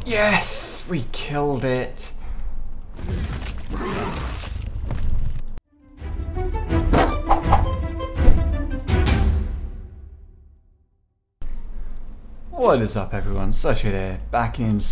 Yes! We killed it! Yes. What is up everyone, Scorched here, back in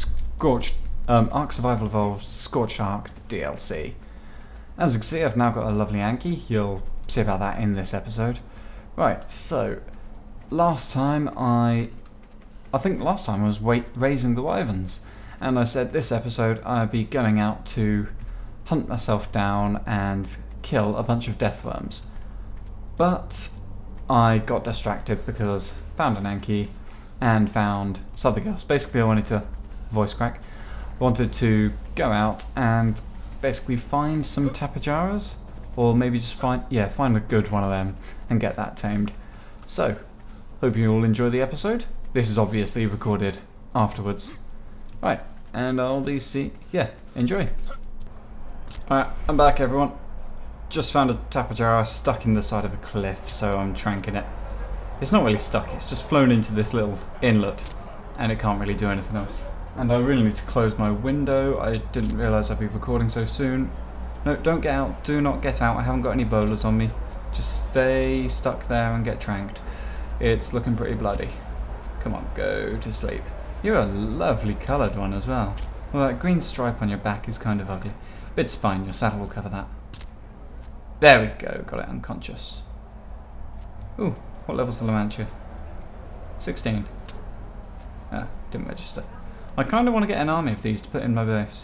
ARK Survival Evolved Scorched Ark DLC. As you can see, I've now got a lovely Anky. You'll see about that in this episode. Right, so last time I think last time I was raising the wyverns, and I said this episode I'd be going out to hunt myself down and kill a bunch of deathworms. But I got distracted because I found an Anky and found something else. Basically I wanted to voice crack. I wanted to go out and basically find some Tapejaras, or maybe just find a good one of them and get that tamed. So, hope you all enjoy the episode. This is obviously recorded afterwards. Right, and I'll enjoy. Alright, I'm back everyone. Just found a Tapejara stuck in the side of a cliff, so I'm tranking it. It's not really stuck, it's just flown into this little inlet, and it can't really do anything else. And I really need to close my window. I didn't realise I'd be recording so soon. No, don't get out, do not get out, I haven't got any bowlers on me. Just stay stuck there and get tranked. It's looking pretty bloody. Come on, go to sleep. You're a lovely coloured one as well. Well, that green stripe on your back is kind of ugly. But it's fine, your saddle will cover that. There we go, got it unconscious. Ooh, what level's the Lamantia? 16. Ah, didn't register. I kind of want to get an army of these to put in my base.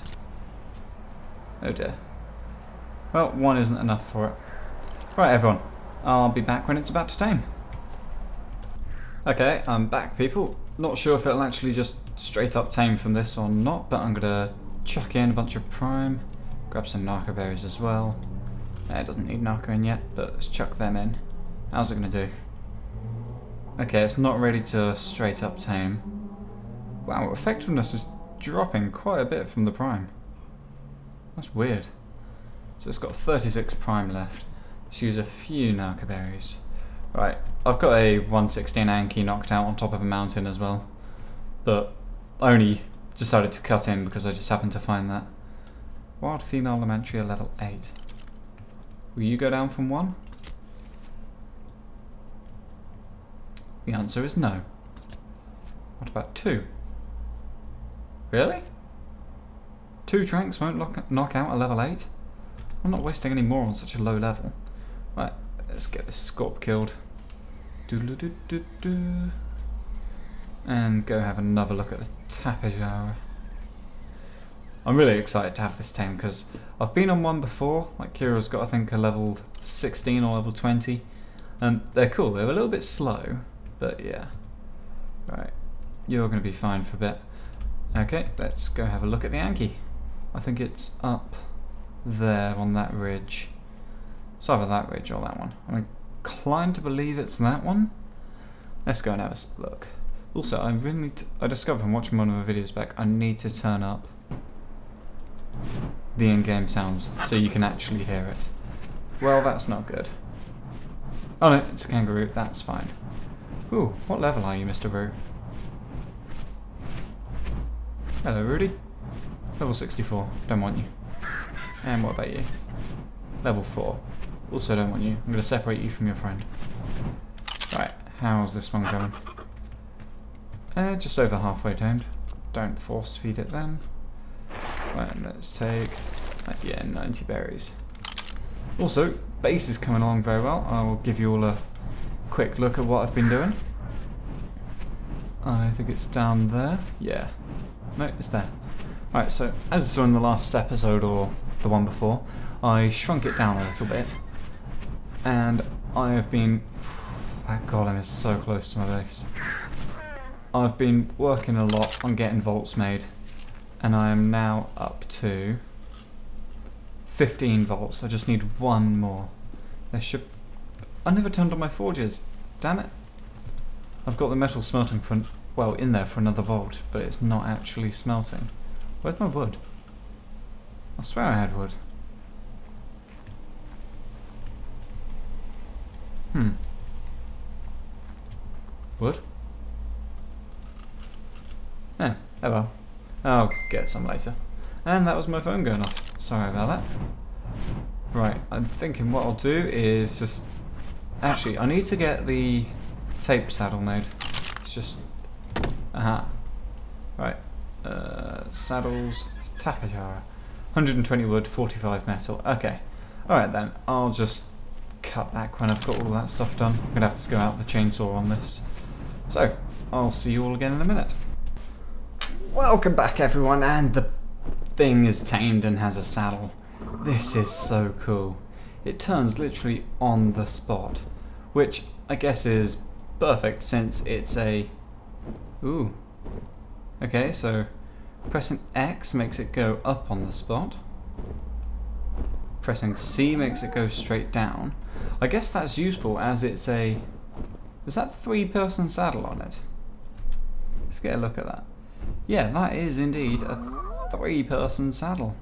Oh dear. Well, one isn't enough for it. Right everyone, I'll be back when it's about to tame. Okay, I'm back people. Not sure if it'll actually just straight up tame from this or not, but I'm gonna chuck in a bunch of prime, grab some narco berries as well. It doesn't need narco in yet, but let's chuck them in. How's it gonna do? Okay, it's not ready to straight up tame. Wow, effectiveness is dropping quite a bit from the prime. That's weird. So it's got 36 prime left. Let's use a few narco berries. Right, I've got a 116 Anky knocked out on top of a mountain as well. But I only decided to cut in because I just happened to find that. Wild female Lamantria level 8. Will you go down from 1? The answer is no. What about 2? Really? 2 tranks won't knock out a level 8? I'm not wasting any more on such a low level. Right, let's get this Scorp killed. And go have another look at the Tapejara. I'm really excited to have this tame because I've been on one before. Like Kira's got I think a level 16 or level 20. And they're cool, they're a little bit slow, but yeah. Right, you're going to be fine for a bit. Okay, let's go have a look at the Anky. I think it's up there on that ridge. It's either that ridge or that one. I'm inclined to believe it's that one. Let's go and have a look. Also, I really need to, I discovered from watching one of the videos back, I need to turn up the in-game sounds so you can actually hear it. Well, that's not good. Oh no, it's a kangaroo, that's fine. Ooh, what level are you, Mr. Roo? Hello, Rudy. Level 64, don't want you. And what about you? Level 4. Also don't want you. I'm going to separate you from your friend. Right, how's this one going? Just over halfway tamed. Don't force feed it then. Right, let's take, 90 berries. Also, base is coming along very well. I will give you all a quick look at what I've been doing. I think it's down there. Yeah. No, it's there. Right, so as you saw in the last episode, or the one before, I shrunk it down a little bit. And I have been... that golem is so close to my base. I've been working a lot on getting vaults made. And I am now up to 15 vaults. I just need one more. There should... I never turned on my forges. Damn it. I've got the metal smelting for... well, in there for another vault, but it's not actually smelting. Where's my wood? I swear I had wood. Wood? Oh well. I'll get some later. And that was my phone going off. Sorry about that. Right, I'm thinking what I'll do is just... Actually, I need to get the tape saddle made. It's just... Aha. Right. Saddles. Tapejara. 120 wood, 45 metal. Okay. Alright then, I'll just cut back when I've got all that stuff done. I'm going to have to go out the chainsaw on this. So, I'll see you all again in a minute. Welcome back everyone, and the thing is tamed and has a saddle. This is so cool. It turns literally on the spot, which I guess is perfect since it's a... Ooh. Okay, so pressing X makes it go up on the spot. Pressing C makes it go straight down. I guess that's useful as it's a... Is that 3-person saddle on it? Let's get a look at that. Yeah, that is indeed a 3-person saddle.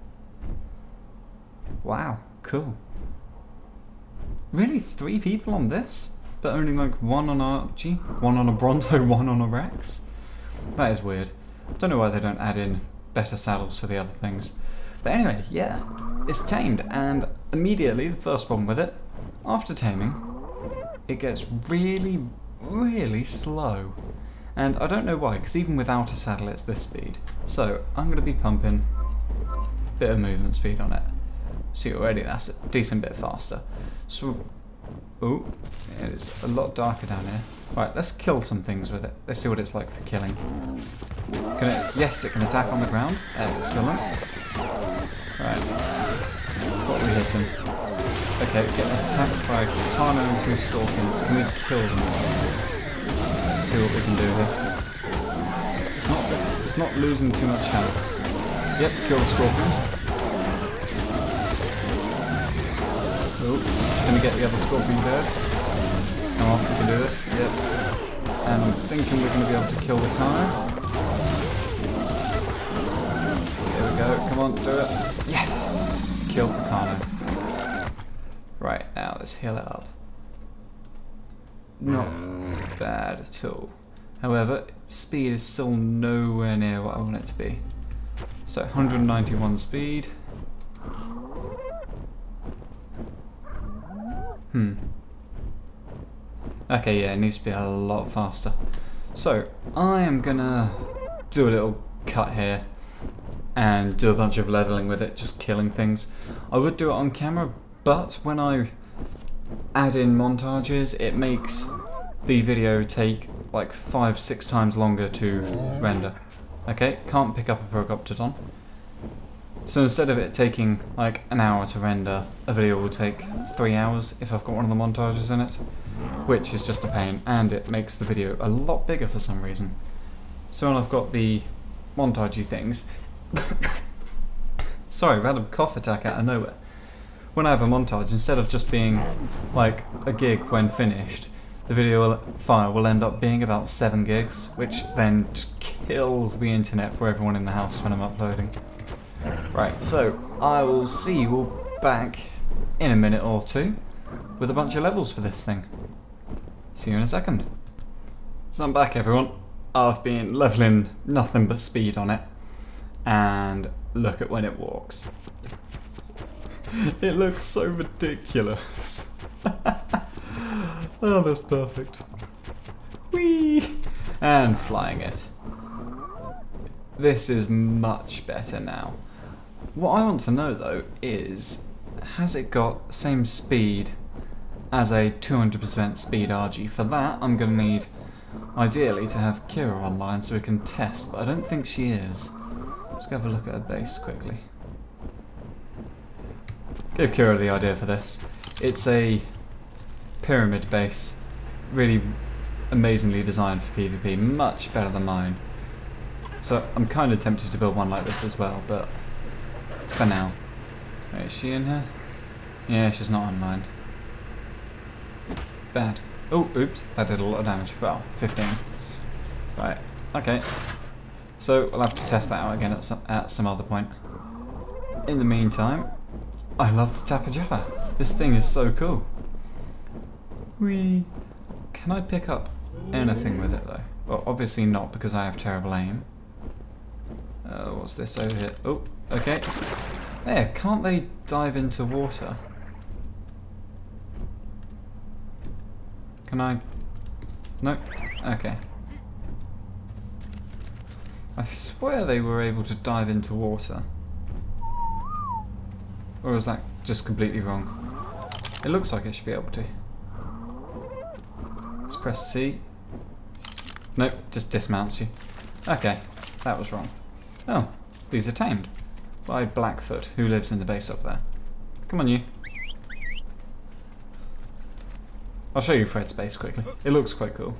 Wow, cool. Really, 3 people on this? But only like 1 on a G, 1 on a Bronto, 1 on a Rex? That is weird. Don't know why they don't add in better saddles for the other things. But anyway, yeah, it's tamed, and immediately the first problem with it, after taming, it gets really, really slow. And I don't know why, because even without a saddle it's this speed. So I'm going to be pumping a bit of movement speed on it. See, already that's a decent bit faster. So, oh, it is a lot darker down here. Right, let's kill some things with it. Let's see what it's like for killing. Can it? Yes, it can attack on the ground. Excellent. Right, what are we hitting? Okay, getting attacked by Carno and 2 Scorpions. Can we kill them all? Let's see what we can do here. It's not losing too much health. Yep, kill the Scorpion. Oh, can we get the other Scorpion dead? Come on, we can do this. Yep. And I'm thinking we're going to be able to kill the Carno. There we go, come on, do it. Yes! Killed the Carno. Right, now let's heal it up. Not bad at all. However, speed is still nowhere near what I want it to be. So 191 speed. Okay, yeah, it needs to be a lot faster. So, I am gonna do a little cut here and do a bunch of leveling with it, just killing things. I would do it on camera, but when I add in montages, it makes the video take like 5-6 times longer to render. Okay, can't pick up a Procoptodon. So instead of it taking like an hour to render, a video will take 3 hours if I've got one of the montages in it, which is just a pain, and it makes the video a lot bigger for some reason. So when I've got the montagey things, sorry, random cough attack out of nowhere. When I have a montage, instead of just being like a gig when finished, the video file will end up being about 7 gigs, which then just kills the internet for everyone in the house when I'm uploading. Right, so I will see you all back in a minute or two with a bunch of levels for this thing. See you in a second. So I'm back, everyone. I've been leveling nothing but speed on it, and look at when it walks. It looks so ridiculous. Oh, that's perfect. Whee! And flying it. This is much better now. What I want to know though is, has it got same speed as a 200% speed RG? For that I'm going to need, ideally, to have Kira online so we can test, but I don't think she is. Let's go have a look at her base quickly. Gave Kira the idea for this. It's a pyramid base, really amazingly designed for PvP, much better than mine. So I'm kind of tempted to build one like this as well, but for now. Wait, is she in here? Yeah, she's not online. Bad. Oh, oops, that did a lot of damage. Well, 15. Right, okay. So we'll have to test that out again at some other point. In the meantime, I love the Tapejara. This thing is so cool. Whee! Can I pick up anything with it though? Well, obviously not because I have terrible aim. What's this over here? Oh, okay. There, can't they dive into water? Can I? No? Okay. I swear they were able to dive into water. Or is that just completely wrong? It looks like it should be able to. Let's press C. Nope, just dismounts you. Okay, that was wrong. Oh, these are tamed. By Blackfoot, who lives in the base up there. Come on, you. I'll show you Fred's base quickly. It looks quite cool.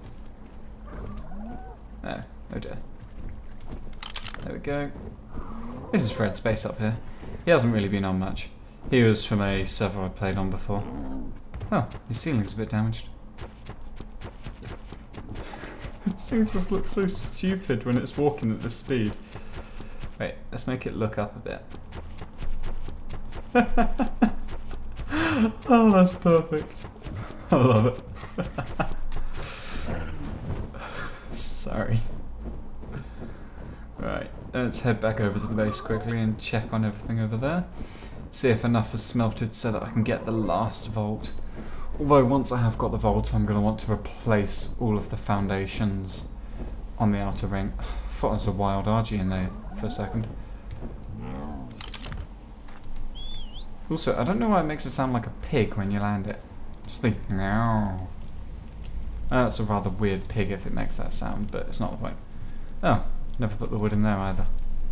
Oh, oh dear. There we go. This is Fred's base up here. He hasn't really been on much. He was from a server I played on before. Oh, his ceiling's a bit damaged. This thing just looks so stupid when it's walking at this speed. Wait, let's make it look up a bit. Oh, that's perfect. I love it. Sorry. Right, let's head back over to the base quickly and check on everything over there. See if enough is smelted so that I can get the last vault. Although once I have got the vault, I'm going to want to replace all of the foundations on the outer ring. I thought there was a wild RG in there for a second. Also, I don't know why it makes it sound like a pig when you land it. Just think, meow. That's a rather weird pig if it makes that sound, but it's not the point. Oh, never put the wood in there either.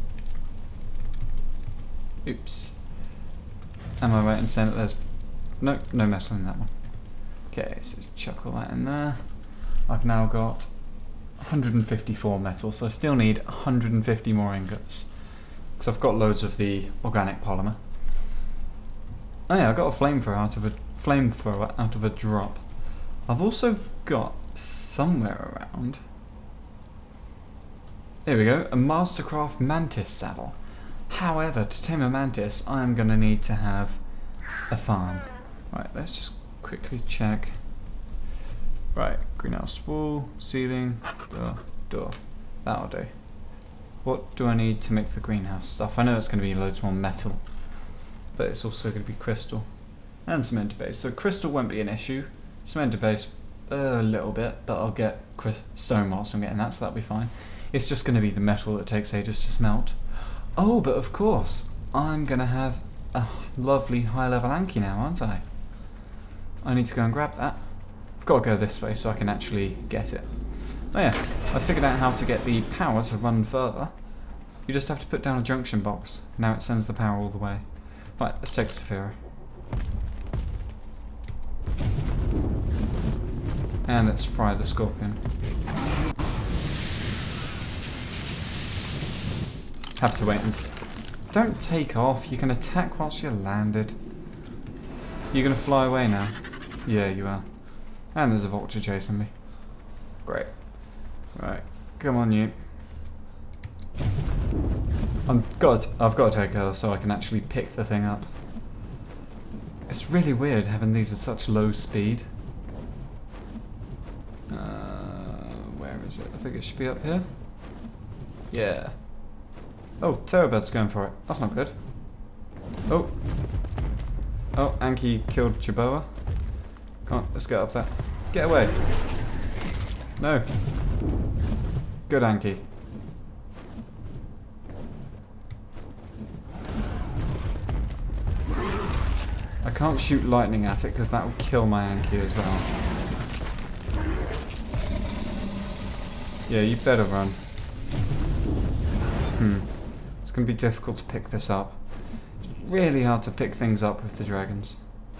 Oops. Am I right in saying that there's... No, no metal in that one. Okay, so chuck all that in there. I've now got 154 metal, so I still need 150 more ingots. Because I've got loads of the organic polymer. Oh yeah, I got a flamethrower out of a drop. I've also got somewhere around... There we go, a Mastercraft Mantis saddle. However, to tame a mantis, I am going to need to have a farm. Right, let's just quickly check. Right, greenhouse wall, ceiling, door. That'll do. What do I need to make the greenhouse stuff? I know it's going to be loads more metal, but it's also going to be crystal and cement base. So crystal won't be an issue. Cement base a little bit, but I'll get stone whilst I'm getting that, so that'll be fine. It's just going to be the metal that takes ages to smelt. Oh, but of course, I'm going to have a lovely high-level Anky now, aren't I? I need to go and grab that. I've got to go this way so I can actually get it. Oh yeah, I figured out how to get the power to run further. You just have to put down a junction box. Now it sends the power all the way. Right, let's take Saphira. And let's fry the scorpion. Have to wait until... Don't take off, you can attack whilst you're landed. You're going to fly away now? Yeah, you are. And there's a vulture chasing me. Great. Right, come on you. I've got to take her so I can actually pick the thing up. It's really weird having these at such low speed. Where is it? I think it should be up here. Yeah. Oh, Terrorbird's going for it. That's not good. Oh. Oh, Anky killed Chiboa. Come on, let's get up there. Get away. No. Good, Anky. I can't shoot lightning at it because that will kill my Anky as well. Yeah, you better run. It's going to be difficult to pick this up. It's really hard to pick things up with the dragons.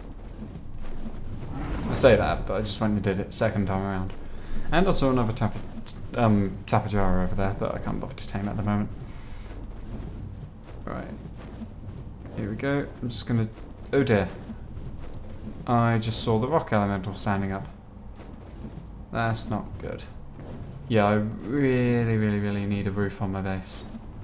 I say that, but I just went and did it second time around. And also another Tapejara over there, but I can't bother to tame at the moment. Right. Here we go. I'm just going to... Oh dear. I just saw the rock elemental standing up. That's not good. Yeah, I really need a roof on my base.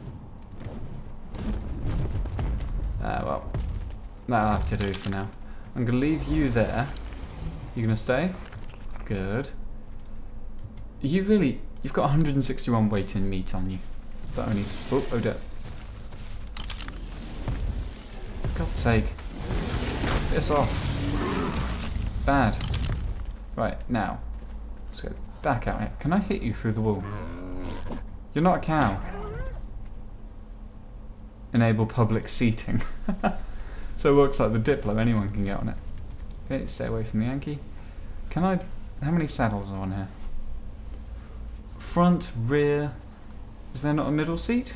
Well, that'll have to do for now. I'm going to leave you there. You going to stay? Good. You've got 161 weight in meat on you. but only... Oh dear. For God's sake. Piss off. Bad. Right, now. Let's go back out here. Can I hit you through the wall? You're not a cow. Enable public seating. So it works like the Diplo, anyone can get on it. Okay, stay away from the Anky. Can I... How many saddles are on here? Front, rear... Is there not a middle seat?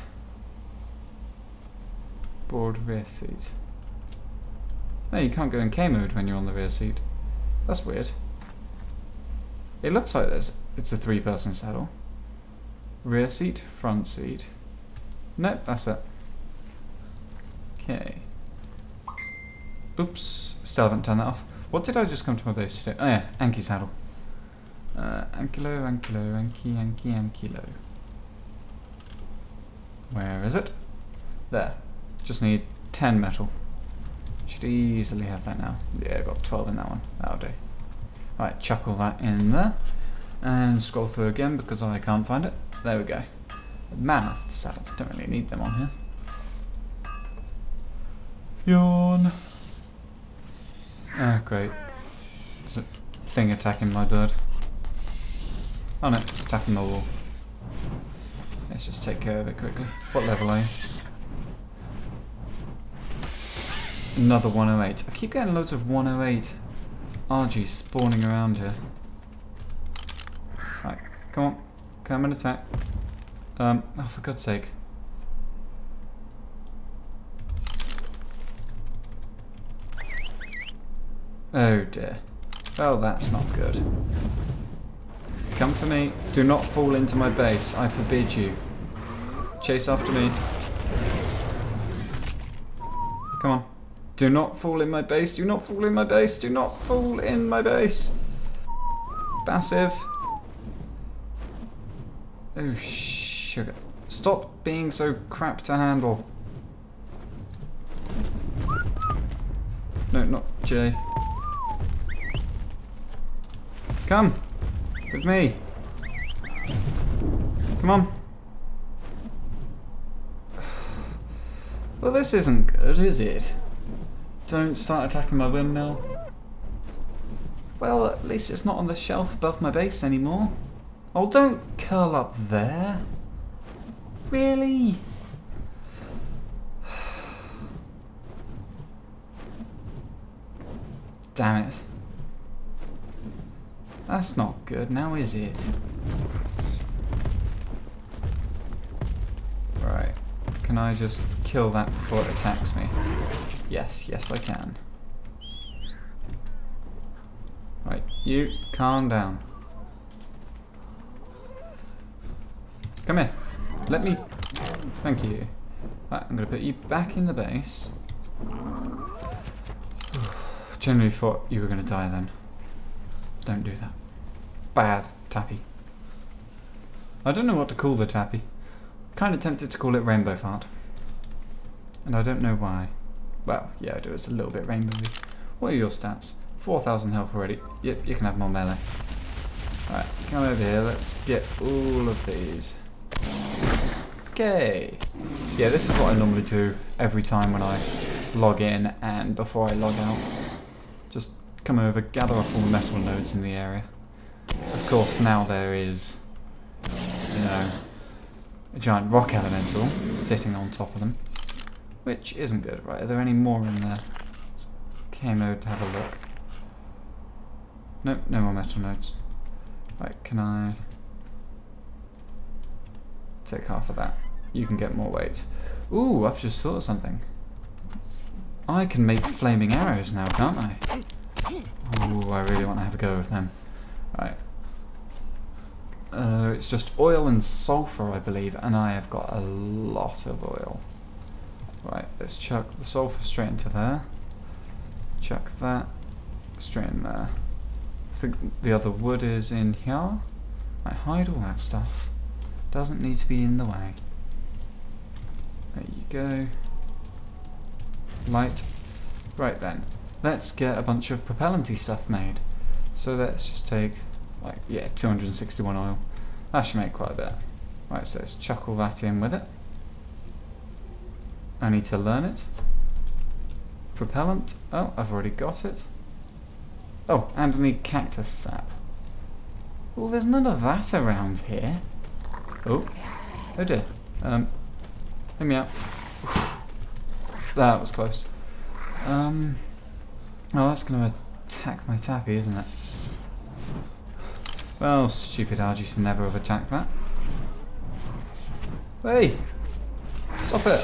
Board rear seat. No, you can't go in K mode when you're on the rear seat. That's weird. It looks like it's a 3-person saddle. Rear seat, front seat. Nope, that's it. Okay. Oops, still haven't turned that off. What did I just come to my base to do? Oh yeah, Anky saddle. Ankylo, Ankylo, Anky, Anky, Ankylo. Where is it? There. Just need 10 metal. Should easily have that now. Yeah, I got 12 in that one. That'll do. Right, chuck all that in there. And scroll through again because I can't find it. There we go. Mammoth saddle. Don't really need them on here. Yawn. Ah, great. There's a thing attacking my bird. Oh no, it's attacking the wall. Let's just take care of it quickly. What level are you? Another 108. I keep getting loads of 108 RG spawning around here. Right, come on. Come and attack. Oh, for God's sake. Oh dear. Well, that's not good. Come for me. Do not fall into my base. I forbid you. Chase after me. Come on. Do not fall in my base. Do not fall in my base. Do not fall in my base. Passive. Oh, sugar. Stop being so crap to handle. No, not J. Come. With me. Come on. Well, this isn't good, is it? Don't start attacking my windmill. Well, at least it's not on the shelf above my base anymore. Oh, don't curl up there. Really? Damn it. That's not good now, is it? Right. Can I just kill that before it attacks me? Yes, yes I can. Right, you calm down. Come here. Let me... Thank you. Right, I'm going to put you back in the base. Generally thought you were going to die then. Don't do that. Bad tappy. I don't know what to call the tappy. Kind of tempted to call it rainbow fart. And I don't know why. Well, yeah I do, it's a little bit rainbowy. What are your stats? 4,000 health already. Yep, you can have more melee. Alright, come over here, let's get all of these. Okay. Yeah, this is what I normally do every time when I log in and before I log out. Just come over, gather up all the metal nodes in the area. Of course, now there is, you know, a giant rock elemental sitting on top of them, which isn't good. Right, are there any more in there? K mode, have a look. Nope, no more metal nodes. Right, can I take half of that? You can get more weight. Ooh, I've just thought of something. I can make flaming arrows now, can't I? Ooh, I really want to have a go with them. Right. It's just oil and sulfur, I believe, and I have got a lot of oil. Right, let's chuck the sulfur straight into there. Chuck that straight in there. I think the other wood is in here. I hide all that stuff. Doesn't need to be in the way. There you go. Light. Right then. Let's get a bunch of propellanty stuff made. So let's just take, like, yeah, 261 oil. That should make quite a bit. Right, so let's chuck all that in with it. I need to learn it. Propellant. Oh, I've already got it. Oh, and I need cactus sap. Well, there's none of that around here. Oh. Oh dear. Let me out. That was close. Oh, that's going to attack my tappy, isn't it? Well, stupid Argy should never have attacked that. Hey! Stop it!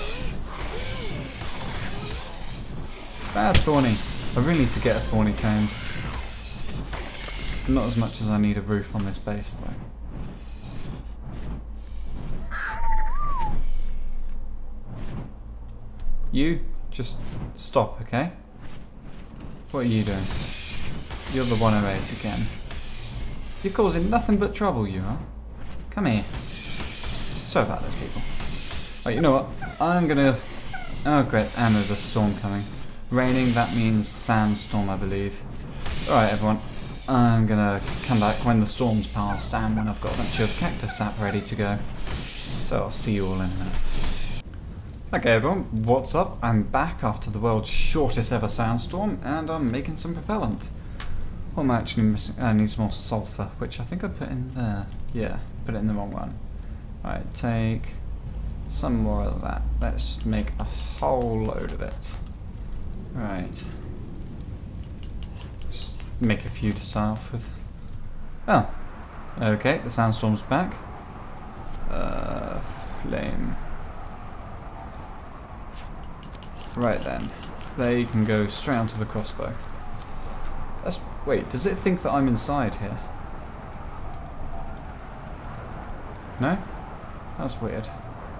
Bad thorny. I really need to get a thorny tamed. Not as much as I need a roof on this base, though. You, just stop, okay? What are you doing? You're the 108 again. You're causing nothing but trouble, you are. Come here. Sorry about this, people. Oh, you know what? I'm gonna... Oh, great. And there's a storm coming. Raining, that means sandstorm, I believe. Alright, everyone. I'm gonna come back when the storm's passed and when I've got a bunch of cactus sap ready to go. So I'll see you all in a minute. Okay, everyone. What's up? I'm back after the world's shortest ever sandstorm, and I'm making some propellant. What am I actually missing? I need some more sulfur, which I think I put in there. Yeah, put it in the wrong one. Alright, take some more of that. Let's just make a whole load of it. Right. Just make a few to start off with. Oh. Okay, the sandstorm's back. Flame. Right then. They can go straight onto the crossbow. Wait, does it think that I'm inside here? No? That's weird.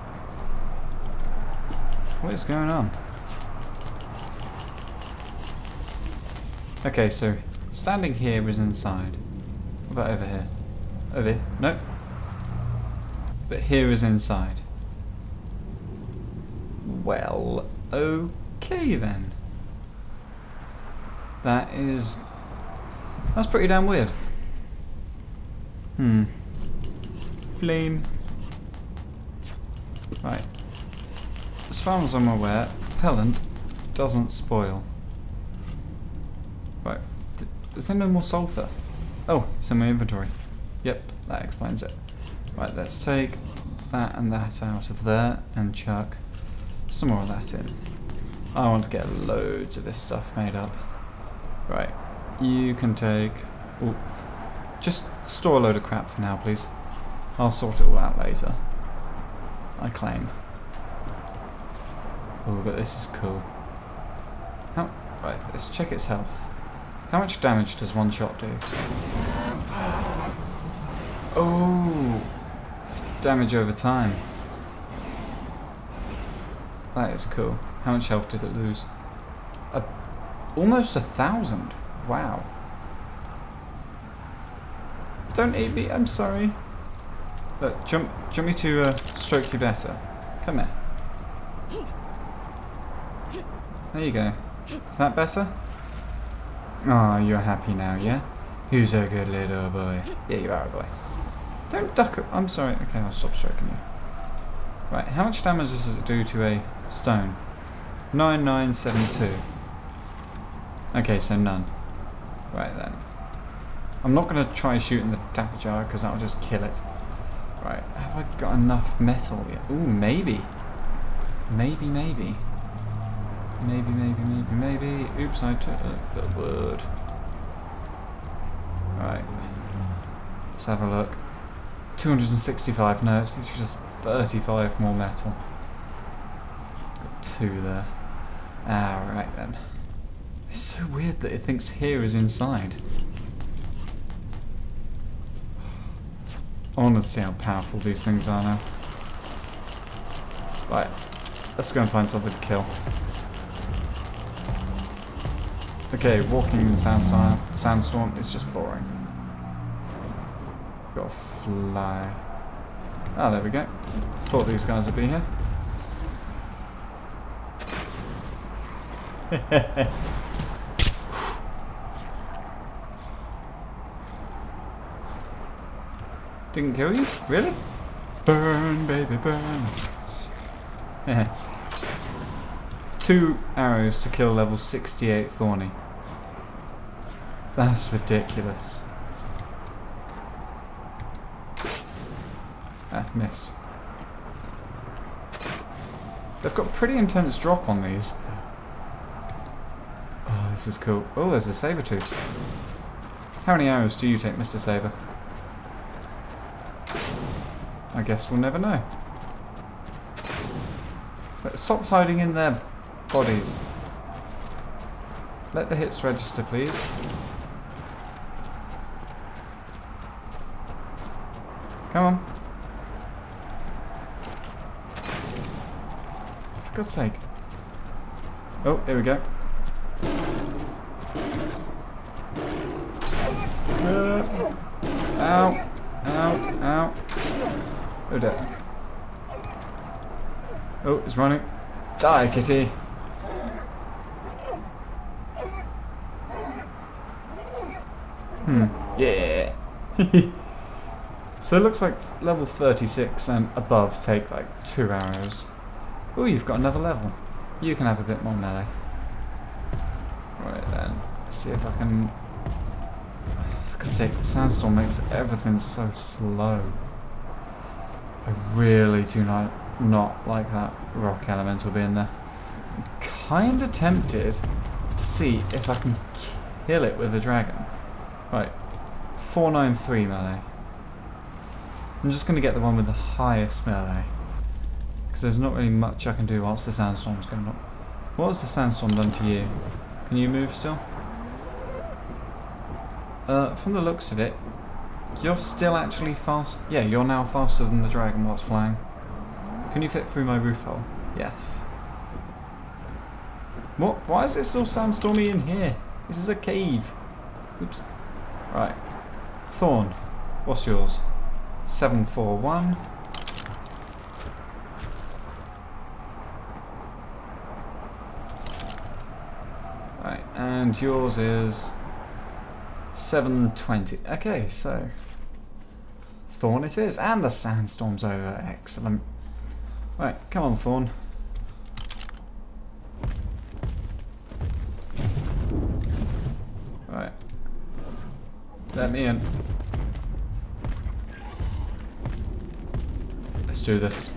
What is going on? Okay, so standing here is inside. What about over here? Over here? Nope. But here is inside. Well, okay then. That's pretty damn weird. Flame. Right. As far as I'm aware, propellant doesn't spoil. Right. Is there no more sulfur? Oh, it's in my inventory. Yep, that explains it. Right, let's take that and that out of there and chuck some more of that in. I want to get loads of this stuff made up. Right. You can take... Ooh, just store a load of crap for now, please. I'll sort it all out later. I claim. Oh, but this is cool. Right, let's check its health. How much damage does one shot do? Oh! It's damage over time. That is cool. How much health did it lose? Almost 1,000. Wow. Don't eat me, I'm sorry. Look, jump me to stroke you better. Come here. There you go. Is that better? Oh, you're happy now, yeah? Who's a good little boy? Yeah, you are a boy. Don't duck up. I'm sorry. Okay, I'll stop stroking you. Right, how much damage does it do to a stone? 9972. Okay, so none. Right then. I'm not going to try shooting the Tapejara because that'll just kill it. Right, have I got enough metal yet? Ooh, maybe. Maybe. Oops, I took the word. Right. Let's have a look. 265. No, it's literally just 35 more metal. Got 2 there. Ah, right then. It's so weird that it thinks here is inside. I want to see how powerful these things are now. Right, let's go and find something to kill. Okay, walking in sandstorm is just boring. Gotta fly. Ah, there we go. Thought these guys would be here. Didn't kill you? Really? Burn, baby, burn. 2 arrows to kill level 68 Thorny. That's ridiculous. Ah, miss. They've got pretty intense drop on these. Oh, this is cool. Oh, there's a saber tooth. How many arrows do you take, Mr. Saber? I guess we'll never know. But stop hiding in their bodies. Let the hits register, please. Come on. For God's sake. Oh, here we go. Ow. Ow. Ow. Oh dear. Oh, it's running. Die, kitty. Yeah. So it looks like level 36 and above take like 2 arrows. Oh, you've got another level. You can have a bit more melee. Right then. Let's see if I can... For God's sake, the sandstorm makes everything so slow. I really do not like that rock elemental being there. I'm kinda tempted to see if I can kill it with a dragon. Right. 493 melee. I'm just going to get the one with the highest melee. Because there's not really much I can do whilst the sandstorm's going on. What has the sandstorm done to you? Can you move still? From the looks of it, you're still actually fast. Yeah, you're now faster than the dragon whilst flying. Can you fit through my roof hole? Yes. What? Why is it still sandstormy in here? This is a cave. Oops. Right. Thorn. What's yours? 741. Right, and yours is 720. Okay, so Thorn it is, and the sandstorm's over. Excellent. Right, come on, Thorn. Right. Let me in. Let's do this.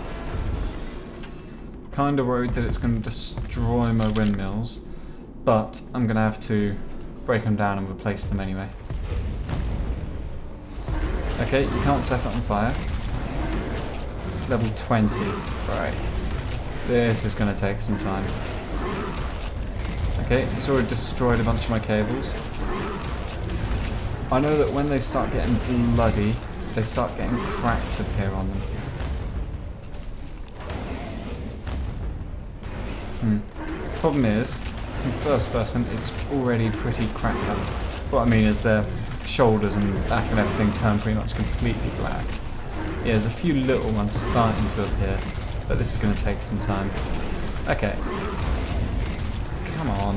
Kinda worried that it's going to destroy my windmills, but I'm going to have to break them down and replace them anyway. Okay, you can't set it on fire. Level 20. Right. This is going to take some time. Okay, it's already destroyed a bunch of my cables. I know that when they start getting bloody, they start getting cracks appear on them. Problem is, in first person, it's already pretty crack covered. What I mean is their shoulders and back and everything turn pretty much completely black. Yeah, there's a few little ones starting to appear, but this is going to take some time. Okay. Come on.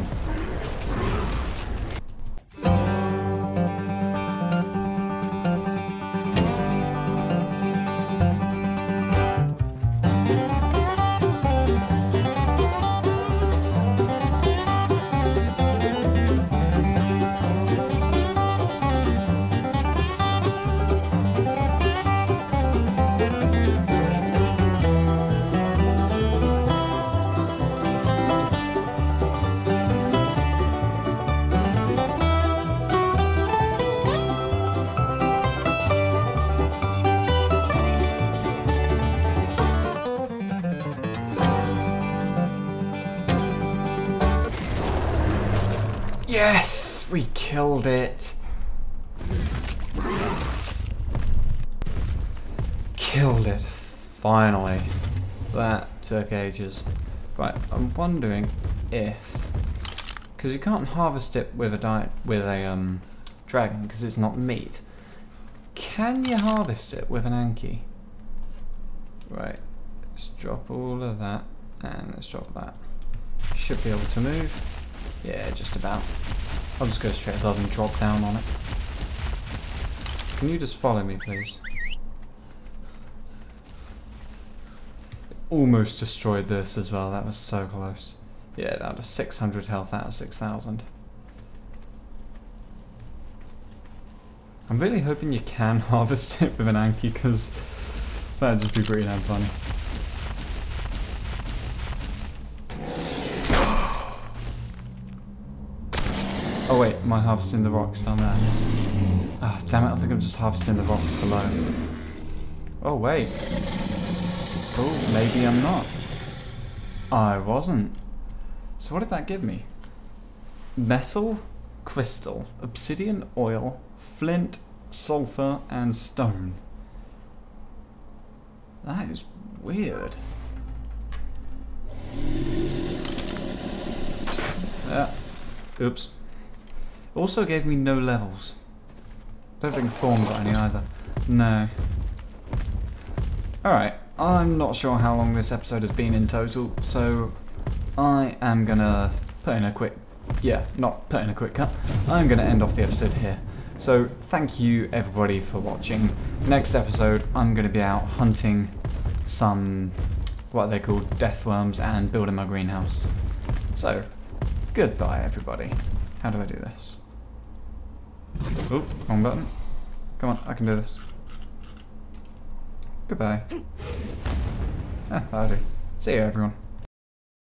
Yes! We killed it! Yes. Killed it. Finally. That took ages. Right, I'm wondering if... Because you can't harvest it with a dragon, because it's not meat. Can you harvest it with an Anky? Right. Let's drop all of that, and let's drop that. Should be able to move. Yeah, just about. I'll just go straight above and drop down on it. Can you just follow me, please? Almost destroyed this as well, that was so close. Yeah, down to 600 health out of 6,000. I'm really hoping you can harvest it with an Anky, because that'd just be pretty damn funny. Oh wait, am I harvesting the rocks down there? Ah, damn it, I think I'm just harvesting the rocks below. Oh wait. Oh, maybe I'm not. I wasn't. So what did that give me? Metal, crystal, obsidian, oil, flint, sulfur, and stone. That is weird. Oops. Also gave me no levels. Don't think Thorn got any either. No. Alright, I'm not sure how long this episode has been in total, so I am gonna put in a quick... yeah, not put in a quick cut. I'm gonna end off the episode here. So, thank you everybody for watching. Next episode, I'm gonna be out hunting some... what are they called? Deathworms, and building my greenhouse. So, goodbye everybody. How do I do this? Oh, wrong button. Come on, I can do this. Goodbye. Ah, that'll do. See you everyone.